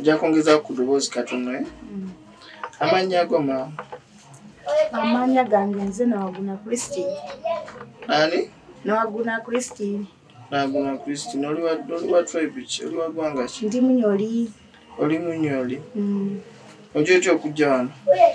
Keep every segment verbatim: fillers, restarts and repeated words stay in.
tujja kwongeza ku ddoboozi katono eh? Mm. Amannya go ma? Amanya gange nze Nawaguna Christine. Ani? Nawaguna Christine. Nawaguna Christine. Oli wa oli wa tribe ki? Oli wa gwanga ki? Ndi Munyoli. Oli Munyoli. Mm. Ojja otya okujja wano?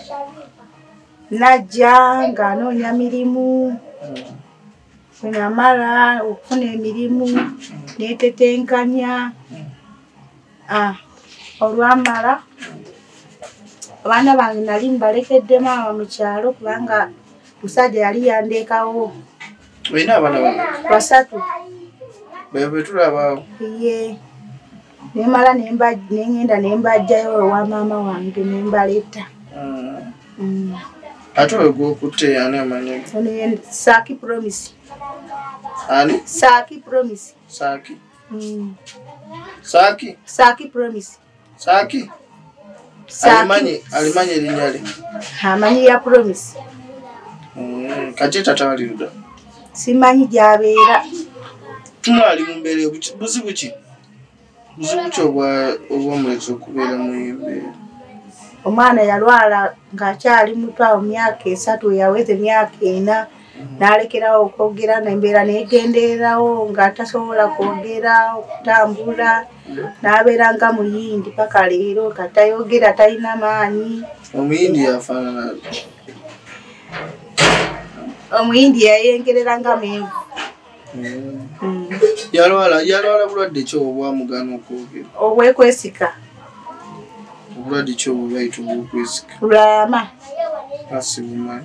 Najja nga noonya mirimu. Mm. Bwe namala okufuna emirimu neetetenkanya. Ah, olwamala abaana bange nali mbalekedde maama mu kyalo kubanga musajja yali yandeekawo. Olina abaana bange? Basatu. Bwe tulabaawo? Ye. Nemala nengenda nembajjayo ewa maama wange nembaleta. Mm. Mm. Ate oyo gw'okutte ani amannya ge? Ono Saaki Promise. Ani? Saaki Promise. Saaki. Mm. Saaki? Saaki Promise. Saaki? Alimanyi alimanyi erinnya lye? Amanyi ya Promise. Mm. Kati tata wali luda? Simanyi gy'abeera. Tumwali mu mbeera buzibu ki? Buzibu ki obw'omulezi okubeera mu mbeera? Omwana yalwala ng'akyali muto awo myaka esatu yaweze myaka ena. Nalekerawo okwogera nembeera negendererawo nga tasobola kwogera okutambula nabeera nga muyindi paka leero katayogera talina maanyi. Omuyindi yafaanana omuyindi yayengerera nga menvu. Mm. Mm. Yalwala yalwala bulwadde ki obwamugana okwogera? Obwekwesika. Obulwadde ki obwayita obwekwesika? Lulama. Asibumanyi.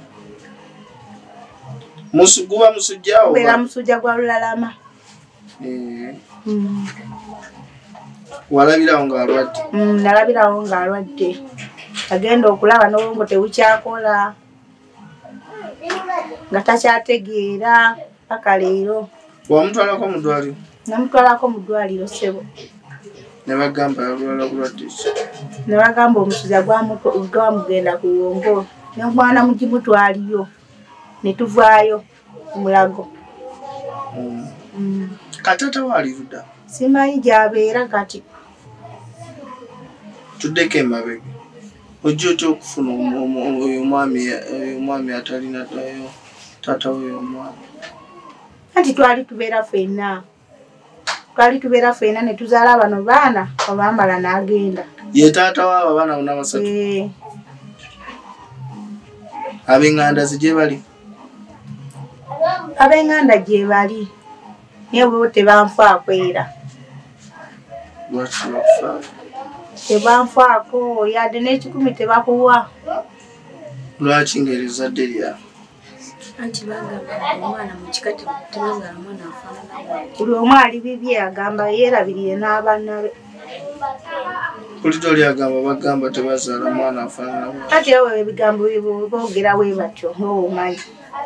Musu guba musujja oba? Bera musujja gwa lulalama. Eh. Mm. Walabirawo ng'alwadde? Mm, nalabirawo ng'alwadde. Agenda okulaba n'obwongo tebukyakola. Nga takyategeera paka leero. Wamutwalako mu ddwaliro? Namutwalako mu ddwaliro ssebo. Ne bagamba yalwala bulwadde ki? Ne bagamba omusujja gwamugenda ku bwongo. N'omwana mugimutwaliyo. Ne tuvaayo ku mulago. Mm. Mm. Katata wali luda? Simanyi gy'abeera kati. Tuddeko emabega. Ojja otya okufuna oyo omwami atalina tayo taata oyo omwami? Anti twali tubeera ffenna. Twali tubeera ffenna ne tuzaala bano baana olwamala n'agenda. Ye taata waabo abaana bonna basatu? Eh. Ab'enganda gye bali? Ab'enganda gye bali. Naye bo tebanfaako era. Lwaki tebakufaako? Tebanfaako yadde n'ekikumi tebakuwa. Lwaki ng'erizadde lyawe? Anti bagamba omwana mu kika temugala mwana afaanana. Buli omu ali bibye agamba yeerabirire n'abannabe. Kulito lyagamba bagamba tebazaala mwana afaanana. Kati awo ebigambo boogera bwe batyo ng'obumanyi.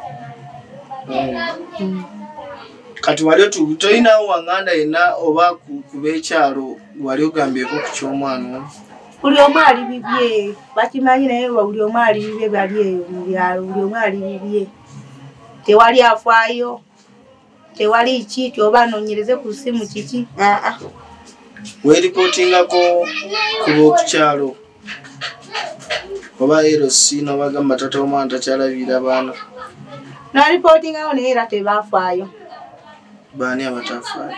Mm. Kati wali tolinawo wanganda yenna oba ku b'ekyalo wali ogambyeko ku ky'omwana ono? Buli omu ali bibye bakimanyi naye buli omu ali bibye bali eyo mu byalo buli omu ali bibye. Tewali afaayo tewali kiti oba anoonyereze ku ssimu kiki. Aa. Weeripootingako ku b'okukyalo oba ero sino bagamba taata w'omwana takyalabira baana? Nalipootingawo naye era tebafaayo. Baani abatafaayo?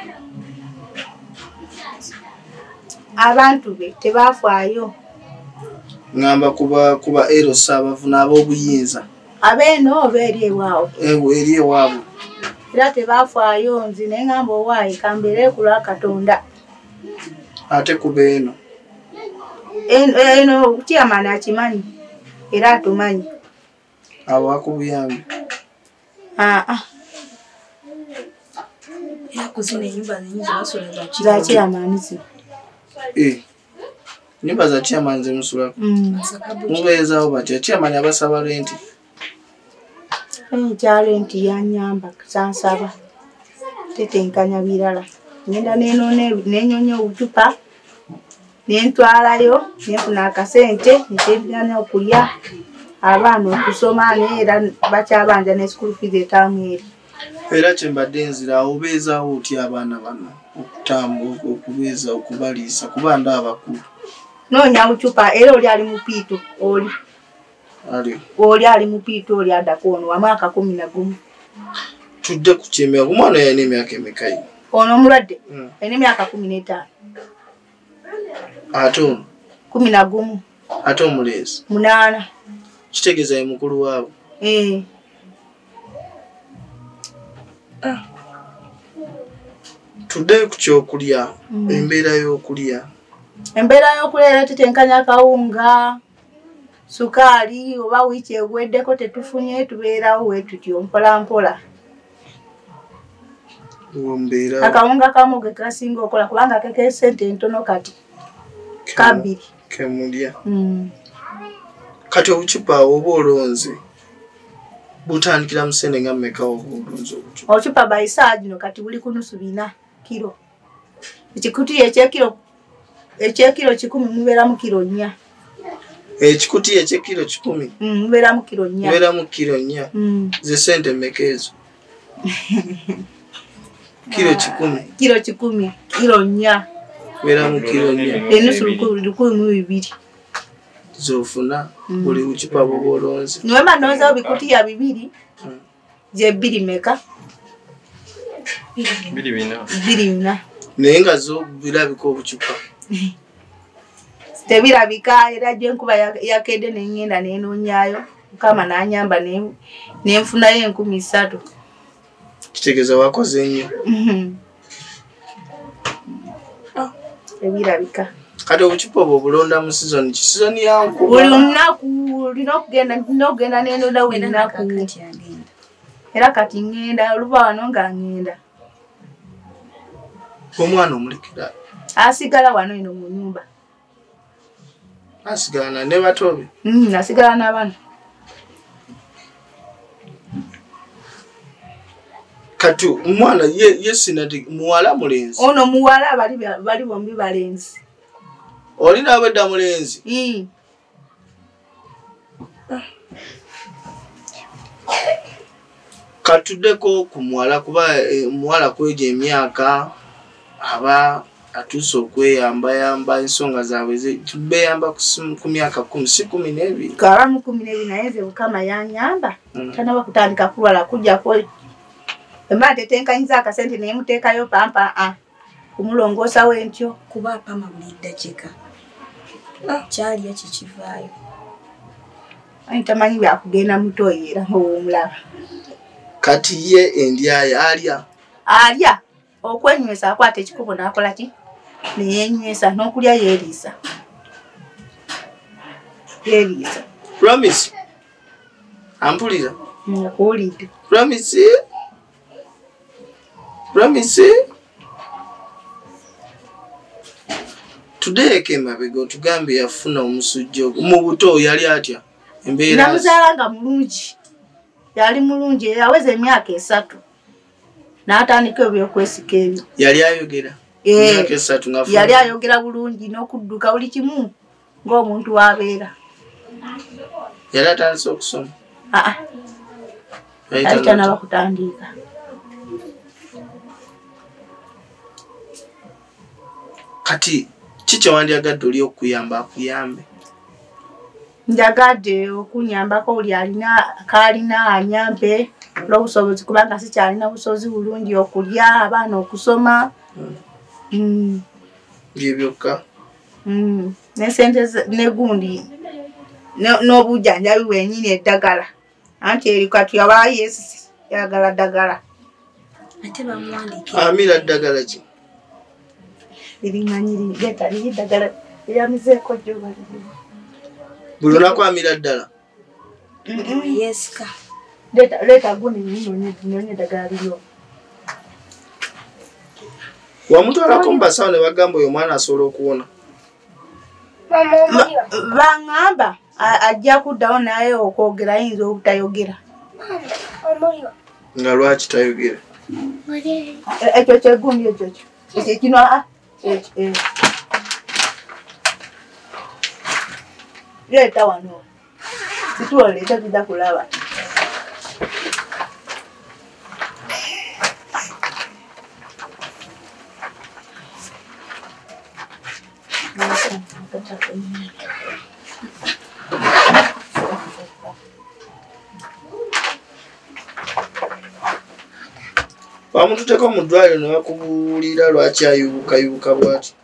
Abantu be tebafaayo. Ngamba kuba kuba ero saabavuna ab'obuyinza. Abeeno oba eri ewaabwe? Ewo eri ewaabwe. Era tebafaayo nzi naye ngamba owaayi kambeere ku lwa Katonda. Ate kuba eno? Eno Chairman akimanyi era atumanyi. Abo akubuyambi? Ah ah. Era kuzina ennyumba nnyingi basula za Chairman zi. Eh. Nyumba za Chairman ze musulako? Mm. Mubeezaawo batya? Chairman abasaba renti? Enkyalo enti yanyamba sansaba. Tetenkanya birala. Ngenda nenyonya obucupa nentwalayo nenfuna akasente netendana okulya abaana okusoma neera bakyabanja ne school fees etamweri. Era kyembadde nzira obeezaawo otya abaana bano okutambuka okubeeza okubaliisa kuba nda abakulu? Nonya buchupa era oli ali mupiito oli. Ali. Oli ali mupiito oli adakono wa mwaka kumi na gumu. Tudde ku kyemya omwana yalina emyaka emeka? Ono omulwadde mm. alina emyaka kumi n'etaano. Ate ono kumi na gumu. Ate omulenzi munaana. Kitegeeza ye mukulu waabo. Eh. Ah. Tudde ku kyokulya. mm. Embeera y'okulya. Embeera y'okulya era tutenkanya kawunga, sukaali oba wiiki eweddeko tetufunye tubeerawo we tutyo mpola mpola. Mbeera akawunga kamu ge kasinga okola kubanga keke sente ntono kati. Kabiri. Kemulya. Mm. Kati obucupa oba olonze butandikira musende nga mmeka olonze obucupa? Obucupa bayisaa gino kati buli kunusu bina kilo. Ekikutiya ekyekiro ekyekiro kikumi mubeeramu kiro nnya. Ekikutiya ekyekiro kikumi mm, mubeeramu kiro nnya. Mubeeramu kiro nnya. mm. Ze sente mmeka ezo? Kilo kikumi. Kilo kikumi. Kilo nnya. Mubeeramu kiro nnya. Enusu lukumi mu bibiri. Zofuna mm. buli bucupa bwoba olonze. Niwema nonzawo bikutiya bibiri. mm. Je bbiri meka? Biri bina. Biri bina. Naye nga zo birabika obucupa. Tebirabika era gye nkuba yakedde n'engenda n'enoonyaayo. Mukama n'anyamba n'enfunayo enkumi ssatu. Kitegeeza wakoze nnyo. Tebirabika. Kati obucupa obwo bulonda mu season ki? Season ya nkuba. Buli lunaku olina okugenda olina okugenda n'endoda buli lunaku. Era kati ngenda oluva wano nga ngenda. Omwana omulekera asigala wano eno mu nyumba. Asigala ne batobe? Mm, asigala n'abaana. Kati omwana ye yesinati muwala mulenzi. Ono muwala bali bali bombi balenzi. Olina abedda mulenzi? Mm. Katuddeko ku muwala kuba e, muwala kweja emyaka aba atuuse okweyamba yamba ensonga zaabwe tubeyamba ku myaka kumi si kumi n'ebiri. Kaba mu kumi n'ebiri naye nze Mukama yanyamba. Mm. Tanaba kutandika kulwala kujjako emala tetenkanyiza akasente naye muteekayo pampa a kumulongoosa wentyo kuba pama buli ddakiika. Kyali yakikivaayo. Ani tamanyi byakugenda mutoyi era ng'owomulaba. Kati ye endyaye alya? Alya. Okwenywesa akwata ekikubo n'akola ki? Neyenywesa n'okulya yeeriisa. Yeeriisa. Promise. Ampulira? Nakuwulidde. Promise? Promise? Today kemabega otugambe yafuna omusujja mu buto yali atya embeera. Namuzaala nga mulungi. Yali mulungi yaweza emyaka esatu. N'atandika ebyokwesika ebyo. Yali ayogera? Eh, emyaka esatu ngafuna. Yali ayogera bulungi n'okudduka buli kimu ng'omuntu w'abeera. Yali atandise okusoma? Aa. Yali tanaba kutandika. Kati kiki wandyagadde oli okuyamba akuyambe? Njagadde okunyambako oli alina kaalina anyambe olw'obusobozi kubanga sikyalina busobozi bulungi okulya abaana okusoma. Mm. Mm. Bye byokka. Mm. Ne sente ne gundi n'obujjanjabi bwennyini eddagala. Anti eri kati yaba yesi yagala ddagala. Ate bamuwandiikira. Amira ddagala ki? Erimanyiri leta liri ddagala eyamizeeko jjo baliri. Buli lunaku amira ddala? Yesika. Leta leta gundi nnyonyi ddagala liryo. Wamutwalako mu basawo ne bagamba oyo omwana asobola okuwona? Baŋŋamba ajja kuddawo naye okwogera ayinza obutayogera. Nga lwaki tayogera? Ekyo kyegundi ekyo kyo. Ekyo kino leeta wano. Situwa leeta tudda kulaba. Bamuntu teko mu ddwaliro ne bakubuulira lwaki ayubuka yubuka bw'ati.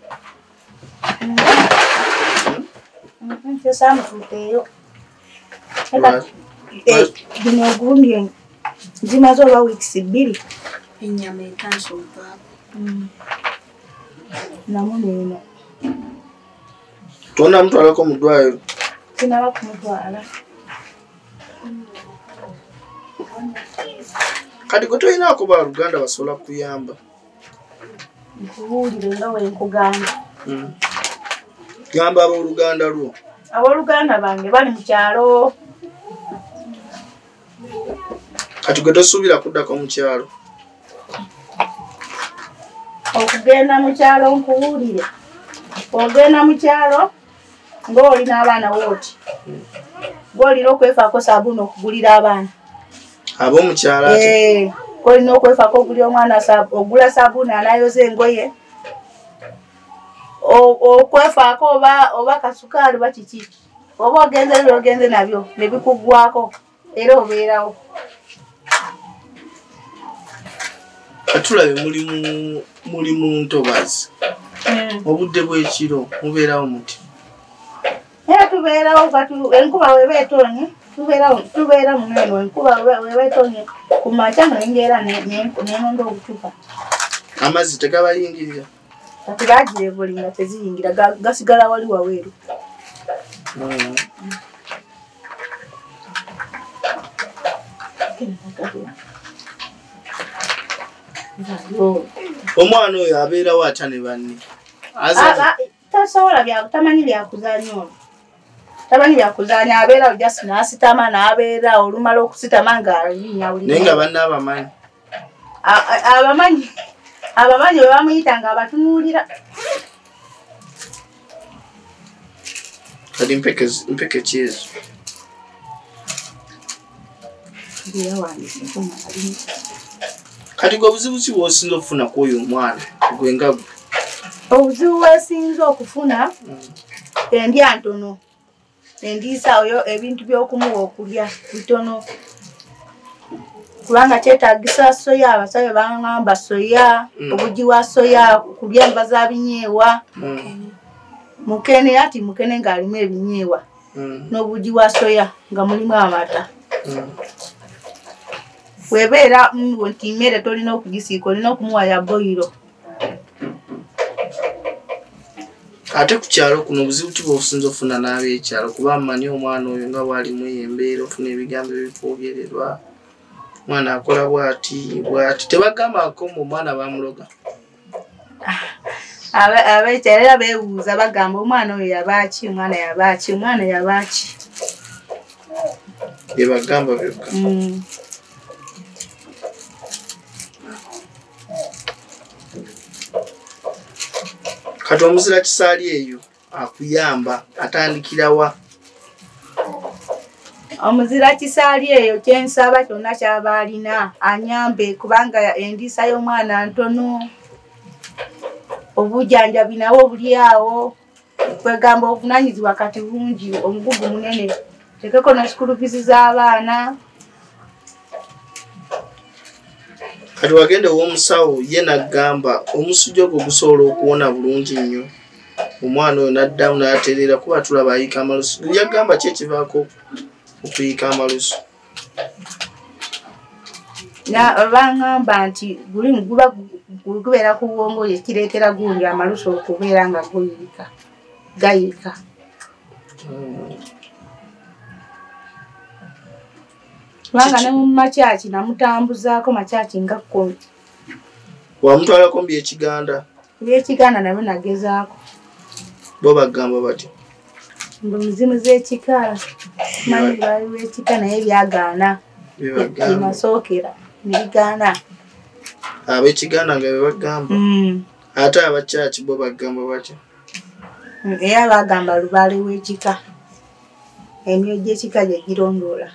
Nsamututeyo. Bino ogundi zimaze oba weeks bbiri. Ennyama etansi ovaako. Namuneno. Tonna mutwalako mu ddwaliro? Sinaba kumutwala. Kati gwe tolinaako baluganda basobola kuyamba? Nkubuulire nga bwe nkugamba. Gamba abooluganda lwo. Abooluganda bange bali mu kyalo. Kati gwe tosuubira kuddako mu kyalo? Okugenda mu kyalo nkubuulire. Ogenda mu kyalo ng'oli n'abaana wooti. Gw'olina okwefaako sabbuuni okugulira abaana. Ab'omukyalo ate? Eh, olina okwefaako ogulira omwana ogula sabbuuni anayoza engoye. Okwefaako oba oba kasukaali oba kiki. Oba ogenze byo ogenze nabyo ne bikuggwako era obeerawo. Katulabe muli mu muli mu ntobazi. Obudde bw'ekiro mubeerawo muti? Era tubeerawo katu enkuba weba etonye tubeerawo tubeera mu neno enkuba weba etonye ku makya ng'enjeera n'enonda obucupa. Amazzi tegabayingirira? Kati baagirevulinga teziyingira gasigala wali waweeru. Omwana oyo abeerawo atya ne banne? Tasobola bya tamanyi byakuzaanya ono. Tamanyi byakuzaanya abeerawo just n'asitama n'abeera olumala okusitama ng'alinnya buli. Naye nga banne abamanyi? Abamanyi abamanyi bwe bamuyita ng'abatunuulira. Kati mpeke ki ezo? Kati gwe obuzibu ki bw'osinza okufuna ku oyo omwana gwe nga gwe? Obuzibu bwesinza okufuna endya ntono. Endiisa oyo ebintu by'okumuwa okulya bitono. Kubanga kyetaagisa soya, abasajja bangamba soya, obugi wa soya, kulya enva za binyeewa. Mukene ati mukene ng'alimu ebinyeewa. N'obugi wa soya nga mulimu amata. Webeera nti mmere tolina okugisiika olina okumuwa ya boyiro. Ate ku kyalo kuno obuzibu ki bw'obusinza ofuna n'ab'ekyalo kuba mmanyi omwana oyo nga bw'alimu embeera ofuna ebigambo ebikwogererwa. Mwana akola bw'ati bw'ati tebagambako mu mwana bamuloga. Ab'ekyalo era beebuuza bagamba omwana oyo yabaaki omwana yabaaki omwana yabaaki. Bye bagamba byokka. Kati omuzira kisaali eyo akuyamba atandikira wa? Omuzira kisaali eyo kyensaba kyonna ky'aba alina anyambe kubanga endiisa y'omwana ntono. Obujjanjabi nawo buli awo. Kwegamba obuvunaanyizibwa kati bungi omugugu munene. Tekeko na school fees z'abaana. Kati wagenda ow'omusawo ye n'agamba omusujja ogwo gusobola okuwona bulungi nnyo. Omwana oyo n'addamu n'atereera kuba tulaba ayiika amalusu. Yagamba ki ekivaako okuyiika amalusu? Bangamba nti buli guba gubeera ku bwongo ye kireetera gundi amalusu okubeera nga guyiika gayiika. Kubanga ne mu makyaki namutambuzaako makyaki nga kkumi. Wamutwalako mu by'Ekiganda? By'Ekiganda nabyo nagezaako. Bo bagamba bati? Mbu muzimu z'ekika. Manyi baaliwo ekika naye byagaana. Byebasookera ne bigaana. Ab'Ekiganda nga bye bagamba? Ate abakyaki bo bagamba batya? Era bagamba lubaale w'ekika. Emyoyo gy'ekika gye girondoola.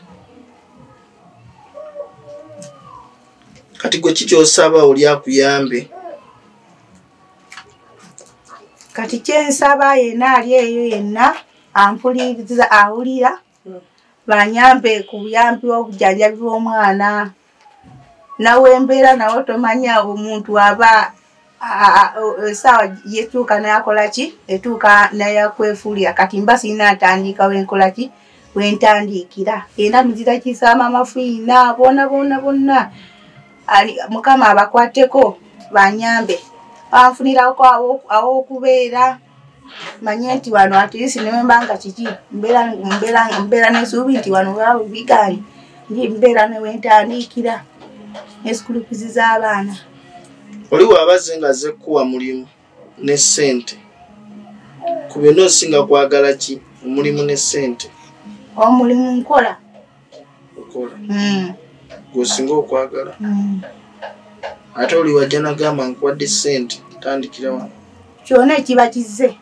Kati gwe ki ky'osaba oli akuyambe? kati kyensaba yenna ali eyo yenna ampuliriza awulira banyambe ku buyambi obujjanjabi bw'omwana nawe embeera nawe tomanya omuntu aba esaawa yetuuka nayakola ki etuuka nayakwefuulira kati mba sirina ntandika wenkola ki wentandiikira era muzira kisama amafiina bona bona bonna mukama abakwateko banyambe banfunirako aw'okubeera manye nti wano atirisi newembanga kiki mbeera nesuubi nti wano baba biganye mbeera newentandikira nesukulupizi z'abaana oli wabaze nga zekuwa mulimu ne ssente ku byonna osinga kwagala ki omulimu ne ssente omulimu nkola okola gwosinga okwagala ate oli wajja nagamba nkwadde ssente tandikira wano kyona ekiba kizze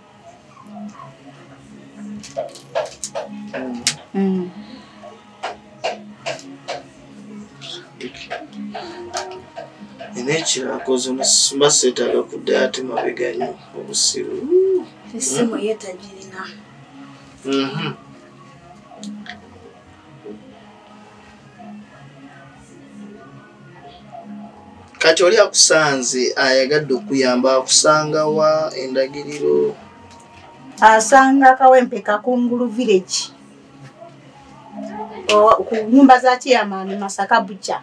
ina ekirakozo mba seetaaga kuddayo ate mabega nnyo obusiru essimu yeetagirina kati oli akusanze ayagadde okuyamba akusanga wa endagiriro asanga Kawempe Kakungulu village ku nyumba za Chairman Masaka Bucha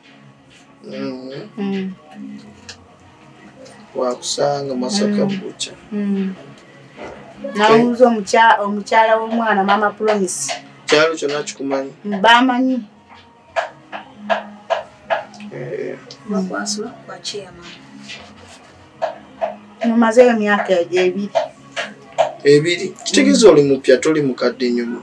wakusanga Masaka Bucha nawuza omukyala w'omwana Mama Promise kyalo kyonna kikumanyi bamanyi bakwasula kwa Chairman mumazeyo emyaka ebiri ebiri kitegeeza oli mupya toli mukadde nyuma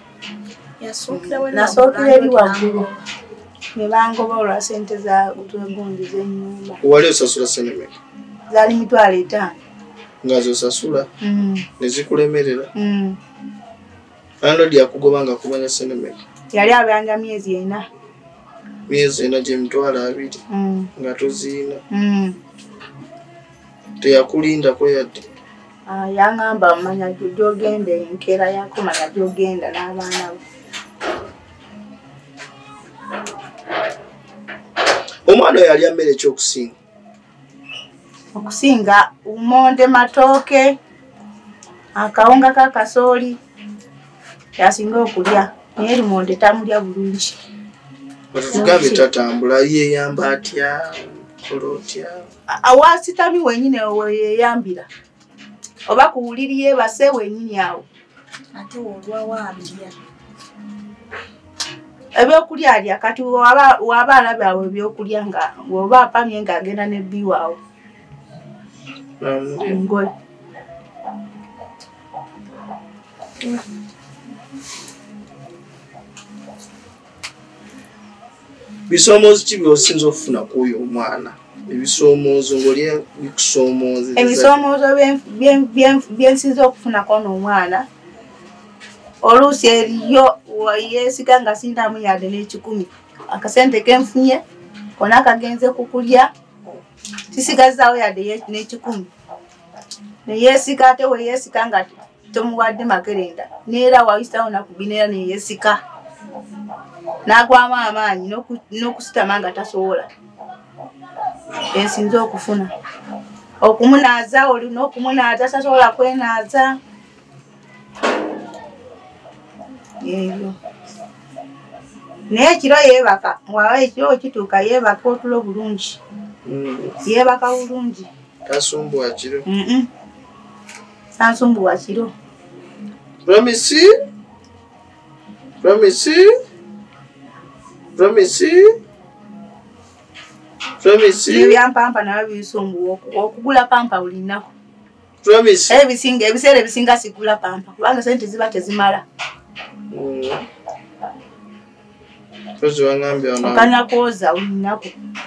nasookera eri waggulu ne bangoba olwa ssente za twegundi z'ennyumba wali osasula senemeka zaali mitwalo etaano nga zosasula ne zikulemerera landlord yakugoba nga kumanya senemeka yali abanja myezi ena myezi ena gyemitwalo abiri nga toziina teyakulindako yadde yaŋŋamba manya gyogenda enkeera yakumanya gyogenda n'abaana bo omwana oyo alya mmere ekyokusinga okusinga umonde matooke akawunga kakasooli yasinga okulya naye lumonde tamulya bulungi tugambe tatambula yeyamba atya olotya awasitami wenyine weyeyambira oba kuwuliri yeebase wenyini awo ate olwa waabirya ebyokulya alya kati waba alabe awo ebyokulya nga woba apamye ng'agenda nebbiwaawo ngoye bisoomoozo ki byosinza okufuna kw'oyo omwana ebisoomoozo ng'oli bikusoomooza ebisoomoozo byensinza okufunako n'omwana oluusi eriyo yeesiga nga sindamu yadde n'ekikumi akasente kenfunye kona kagenze kukulya tisigazaawo yadde n'ekikumi neyeesika ate weyeesika nga tomuwadde makerenda neera wayisawo nakubinera neyeesika n'agwamu amaanyi n'okusitama nga tasobola ensinza okufuna okumunaaza olina okumunaaza tasobola kwenaaza ebyo naye ekiro yeebaka waaba ekiro kituuka yeebaka otulo bulungi yeebaka bulungi tasumbuwa kiro sansumbuwa kiro promisi promisi promisi promisi ebyampampa nabyo bisumbuwa okugula pampa buli nnaku promisi ebisinga ebiseera ebisinga sigula pampa kubanga sente ziba tezimala okanya kwoza buli nnaku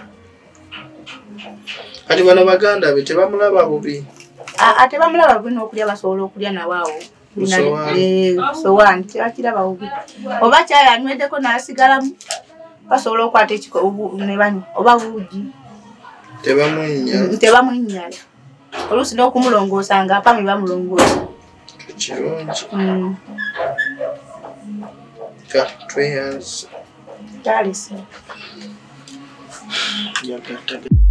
kati bano baganda be tebamulaba bubi ate bamulaba bubi n'okulya basobola okulya nawaawo sowaani tebakiraba bubi oba kyayi anywedeko n'asigalamu basobola okwata ekiko ne banywa oba buugi tebamwinnyala tebamwinnyala oluusi n'okumulongoosa nga apami bamulongoosa kirungi mm. ka tweyanza Dalisa yagatta